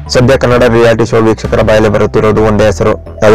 ಸದ್ಯ Kannada reality show ವೀಕ್ಷಕರ ಬಾಯಲ್ಲಿ ಬರುತ್ತಿರುವುದು ಒಂದೇ ಹೆಸರು, ಅದು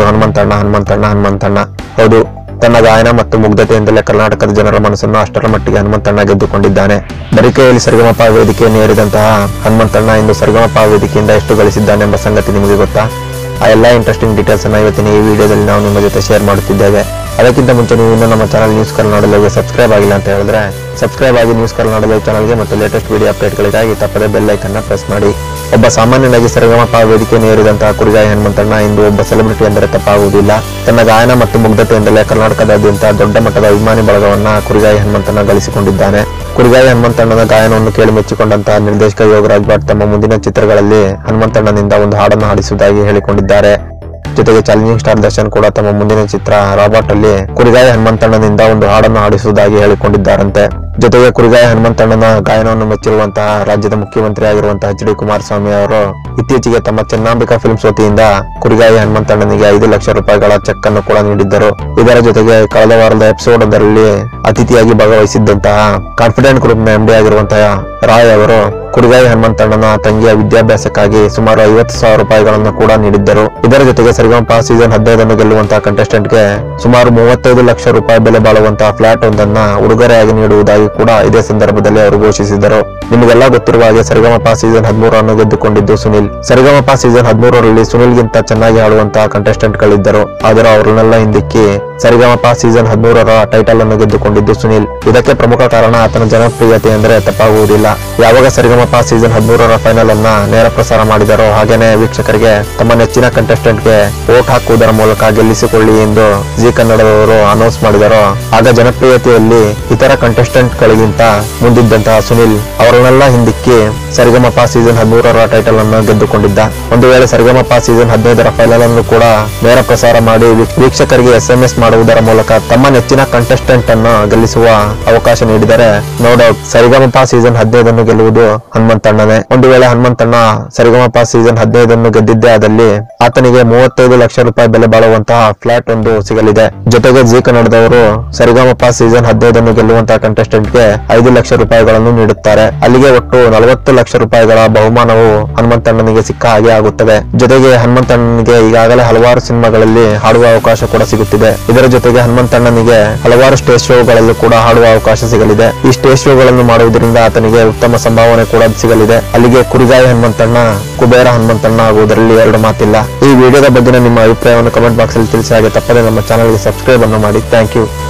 ಹನುಮಂತಣ್ಣ. ಹೌದು, ತನ್ನ ಗಾಯನ ಮತ್ತು ಮುಗ್ಧತೆಯಿಂದಲೇ ಕರ್ನಾಟಕದ ಜನರ ಮನಸ್ಸನ್ನು ಅಷ್ಟರ ಮಟ್ಟಿಗೆ ಹನುಮಂತಣ್ಣ ಗೆದ್ದುಕೊಂಡಿದ್ದಾನೆ. ಬರಿಕೆಯಲ್ಲಿ ಸರಿಗಮಪ ವೇದಿಕೆಯನ್ನು ಏರಿದಂತಹ ಹನುಮಂತಣ್ಣ ಇಂದು ಸರಿಗಮಪ ವೇದಿಕೆಯಿಂದ ಎಷ್ಟು ಗಳಿಸಿದ್ದಾನೆ ಎಂಬ ಸಂಗತಿ ನಿಮಗೆ ಗೊತ್ತಾ? ಆ ಎಲ್ಲ ಇಂಟ್ರೆಸ್ಟಿಂಗ್ ಡೀಟೇಲ್ಸ್ ಅನ್ನು ಇವತ್ತಿನ ಈ ವಿಡಿಯೋದಲ್ಲಿ ನಾವು ನಿಮ್ಮ ಜೊತೆ ಶೇರ್ ಮಾಡುತ್ತಿದ್ದೇವೆ. ಅದಕ್ಕಿಂತ ಮುಂಚೆ ನೀವು ಇನ್ನೂ ನಮ್ಮ ಚಾನಲ್ ನ್ಯೂಸ್ ಕನ್ನಡ ಲೈವ್ಗೆ ಸಬ್ಸ್ಕ್ರೈಬ್ ಆಗಿಲ್ಲ ಅಂತ ಹೇಳಿದ್ರೆ ಸಬ್ಸ್ಕ್ರೈಬ್ ಆಗಿ ನ್ಯೂಸ್ ಕನ್ನಡ ಲೈವ್ ಚಾನಲ್ಗೆ ಮತ್ತು ಲೇಟೆಸ್ಟ್ ವಿಡಿಯೋ ಅಪ್ಡೇಟ್ಗಳಿಗಾಗಿ ತಪ್ಪದೇ ಬೆಲ್ ಐಕನ್ ಪ್ರೆಸ್ ಮಾಡಿ. ಒಬ್ಬ ಸಾಮಾನ್ಯನಾಗಿ ಸರಿಗಮಪ ವೇದಿಕೆಯನ್ನು ಏರಿದಂತಹ ಕುರಿಗಾಯಿ ಹನುಮಂತಣ್ಣ ಇಂದು ಒಬ್ಬ ಸೆಲೆಬ್ರಿಟಿ ಎಂದರೆ ತಪ್ಪಾಗುವುದಿಲ್ಲ. ತನ್ನ ಗಾಯನ ಮತ್ತು ಮುಗ್ಧತೆಯಿಂದಲೇ ಕರ್ನಾಟಕದಾದ್ಯಂತ ದೊಡ್ಡ ಮಟ್ಟದ ಅಭಿಮಾನಿ ಬಳಗವನ್ನ ಕುರಿಗಾಯಿ ಹನುಮಂತಣ್ಣ ಗಳಿಸಿಕೊಂಡಿದ್ದಾನೆ. ಕುರಿಗಾಯಿ ಹನುಮಂತಣ್ಣನ ಗಾಯನವನ್ನು ಕೇಳಿ ಮೆಚ್ಚಿಕೊಂಡಂತಹ ನಿರ್ದೇಶಕ ಯೋಗರಾಜ್ ಭಟ್ ತಮ್ಮ ಮುಂದಿನ ಚಿತ್ರಗಳಲ್ಲಿ ಹನುಮಂತಣ್ಣನಿಂದ ಒಂದು ಹಾಡನ್ನು ಹಾಡಿಸುವುದಾಗಿ ಹೇಳಿಕೊಂಡಿದ್ದಾರೆ. ಜೊತೆಗೆ ಚಾಲೆಂಜಿಂಗ್ ಸ್ಟಾರ್ ದರ್ಶನ್ ಕೂಡ ತಮ್ಮ ಮುಂದಿನ ಚಿತ್ರ ರಾಬರ್ಟ್ ಅಲ್ಲಿ ಕುರಿಗಾಯಿ ಹನುಮಂತಣ್ಣನಿಂದ ಒಂದು ಹಾಡನ್ನು ಹಾಡಿಸುವುದಾಗಿ ಹೇಳಿಕೊಂಡಿದ್ದಾರಂತೆ. ಜೊತೆಗೆ ಕುರಿಗಾಯಿ ಹನುಮಂತಣ್ಣನ ಗಾಯನವನ್ನು ಮೆಚ್ಚಿರುವಂತಹ ರಾಜ್ಯದ ಮುಖ್ಯಮಂತ್ರಿ ಆಗಿರುವಂತಹ ಎಚ್ ಡಿ ಕುಮಾರಸ್ವಾಮಿ ಅವರು ಇತ್ತೀಚೆಗೆ ತಮ್ಮ ಚೆನ್ನಾಂಬಿಕಾ ಫಿಲ್ಮ್ಸ್ ವತಿಯಿಂದ ಕುರಿಗಾಯಿ ಹನುಮಂತಣ್ಣನಿಗೆ 5 ಲಕ್ಷ ರೂಪಾಯಿಗಳ ಚೆಕ್ ಅನ್ನು ಕೂಡ ನೀಡಿದ್ದರು. ಇದರ ಜೊತೆಗೆ ಕಳೆದ ವಾರದ ಎಪಿಸೋಡ್ ಒಂದರಲ್ಲಿ ಅತಿಥಿಯಾಗಿ ಭಾಗವಹಿಸಿದ್ದಂತಹ ಕಾನ್ಫಿಡೆಂಟ್ ಗ್ರೂಪ್ ನ ಎಂಡಿ ಆಗಿರುವಂತಹ ರಾಯ್ ಅವರು ಕುರಿಗಾಯಿ ಹನುಮಂತಣ್ಣನ ತಂಗಿಯ ವಿದ್ಯಾಭ್ಯಾಸಕ್ಕಾಗಿ ಸುಮಾರು 50,000 ರೂಪಾಯಿಗಳನ್ನು ಕೂಡ ನೀಡಿದ್ದರು. ಇದರ ಜೊತೆಗೆ ಸರಿಗಮಪ ಸೀಸನ್ 15 ಗೆಲ್ಲುವಂತಹ ಕಂಟೆಸ್ಟೆಂಟ್ ಗೆ ಸುಮಾರು 35 ಲಕ್ಷ ರೂಪಾಯಿ ಬೆಲೆ ಬಾಳುವಂತಹ ಫ್ಲಾಟ್ ಒಂದನ್ನ ಉಡುಗೊರೆಯಾಗಿ ನೀಡುವುದಾಗಿ ಕೂಡ ಇದೇ ಸಂದರ್ಭದಲ್ಲಿ ಅವರು ಘೋಷಿಸಿದರು. ನಿಮಗೆಲ್ಲ ಗೊತ್ತಿರುವ ಹಾಗೆ ಸರಿಗಮಪ ಸೀಸನ್ 13 ಗೆದ್ದುಕೊಂಡಿದ್ದು ಸುನಿಲ್. ಸರಿಗಮಪ ಸೀಸನ್ 13ರಲ್ಲಿ ಸುನಿಲ್ ಗಿಂತ ಚೆನ್ನಾಗಿ ಆಡುವಂತಹ ಕಂಟೆಸ್ಟೆಂಟ್ ಗಳಿದ್ದರು, ಆದರೆ ಅವರನ್ನೆಲ್ಲ ಹಿಂದಿಕ್ಕಿ ಸರಿಗಮಪ ಸೀಸನ್ 13ರ ಟೈಟಲ್ ಅನ್ನು ಗೆದ್ದುಕೊಂಡಿದ್ದು ಸುನಿಲ್. ಇದಕ್ಕೆ ಪ್ರಮುಖ ಕಾರಣ ಆತನ ಜನಪ್ರಿಯತೆ ಎಂದರೆ ತಪ್ಪಾಗುವುದಿಲ್ಲ. ಯಾವಾಗ ಸರಿಗಮಪ ಸೀಸನ್ 13ರ ಫೈನಲ್ ಅನ್ನ ನೇರ ಪ್ರಸಾರ ಮಾಡಿದರೋ ಹಾಗೇನೆ ವೀಕ್ಷಕರಿಗೆ ತಮ್ಮ ನೆಚ್ಚಿನ ಕಂಟೆಸ್ಟೆಂಟ್ ಗೆ ವೋಟ್ ಹಾಕುವುದರ ಮೂಲಕ ಗೆಲ್ಲಿಸಿಕೊಳ್ಳಿ ಎಂದು ಜಿ ಕನ್ನಡದವರು ಅನೌನ್ಸ್ ಮಾಡಿದರೋ ಆಗ ಜನಪ್ರಿಯತೆಯಲ್ಲಿ ಇತರ ಕಂಟೆಸ್ಟೆಂಟ್ ಗಳಿಗಿಂತ ಮುಂದಿದ್ದಂತಹ ಸುನಿಲ್ ಅವರನ್ನೆಲ್ಲ ಹಿಂದಿಕ್ಕಿ ಸರಿಗಮಪ ಸೀಸನ್ 13ರ ಟೈಟಲ್ ಅನ್ನು ಗೆದ್ದುಕೊಂಡಿದ್ದ. ಒಂದು ವೇಳೆ ಸರಿಗಮಪ ಸೀಸನ್ 15ರ ಫೈನಲ್ ಅನ್ನು ಕೂಡ ನೇರ ಪ್ರಸಾರ ಮಾಡಿ ವೀಕ್ಷಕರಿಗೆ SMS ಮಾಡುವುದರ ಮೂಲಕ ತಮ್ಮ ನೆಚ್ಚಿನ ಕಂಟೆಸ್ಟೆಂಟ್ ಅನ್ನು ಗೆಲ್ಲಿಸುವ ಅವಕಾಶ ನೀಡಿದರೆ ನೋ ಡೌಟ್ ಸರಿಗಮಪ ಸೀಸನ್ 15 ಗೆಲ್ಲುವುದು ಹನುಮಂತಣ್ಣನೇ. ಒಂದು ವೇಳೆ ಹನುಮಂತಣ್ಣ ಸರಿಗಮಪ ಸೀಸನ್ 15 ಗೆದ್ದಿದ್ದೇ ಆದಲ್ಲಿ ಆತನಿಗೆ 35 ಲಕ್ಷ ರೂಪಾಯಿ ಬೆಲೆ ಬಾಳುವಂತಹ ಫ್ಲಾಟ್ ಒಂದು ಸಿಗಲಿದೆ. ಜೊತೆಗೆ ಜಿ ಕನ್ನಡದವರು ಸರಿಗಮಪ ಸೀಸನ್ 15 ಗೆಲ್ಲುವಂತಹ ಕಂಟೆಸ್ಟೆಂಟ್ ಗೆ 5 ಲಕ್ಷ ರೂಪಾಯಿಗಳನ್ನು ನೀಡುತ್ತಾರೆ. ಅಲ್ಲಿಗೆ ಒಟ್ಟು 40 ಲಕ್ಷ ರೂಪಾಯಿಗಳ ಬಹುಮಾನವು ಹನುಮಂತಣ್ಣನಿಗೆ ಸಿಕ್ಕ ಹಾಗೆ ಆಗುತ್ತದೆ. ಜೊತೆಗೆ ಹನುಮಂತಣ್ಣನಿಗೆ ಈಗಾಗಲೇ ಹಲವಾರು ಸಿನಿಮಾಗಳಲ್ಲಿ ಹಾಡುವ ಅವಕಾಶ ಕೂಡ ಸಿಗುತ್ತಿದೆ. ಇದರ ಜೊತೆಗೆ ಹನುಮಂತಣ್ಣನಿಗೆ ಹಲವಾರು ಸ್ಟೇಜ್ ಶೋಗಳಲ್ಲೂ ಕೂಡ ಹಾಡುವ ಅವಕಾಶ ಸಿಗಲಿದೆ. ಈ ಸ್ಟೇಜ್ ಶೋಗಳನ್ನು ಮಾಡುವುದರಿಂದ ಆತನಿಗೆ ಉತ್ತಮ ಸಂಭಾವನೆ ಕೂಡ ಸಿಗಲಿದೆ. ಅಲ್ಲಿಗೆ ಕುರಿಗಾಯಿ ಹನುಮಂತಣ್ಣ ಕುಬೇರ ಹನುಮಂತಣ್ಣ ಆಗುವುದರಲ್ಲಿ ಎರಡು ಮಾತಿಲ್ಲ. ಈ ವಿಡಿಯೋದ ಬಗ್ಗೆ ನಿಮ್ಮ ಅಭಿಪ್ರಾಯವನ್ನು ಕಮೆಂಟ್ ಬಾಕ್ಸ್ ಅಲ್ಲಿ ತಿಳಿಸಿ, ಹಾಗೆ ತಪ್ಪದೆ ನಮ್ಮ ಚಾನಲ್ಗೆ ಸಬ್ಸ್ಕ್ರೈಬ್ ಅನ್ನು ಮಾಡಿ. Thank you.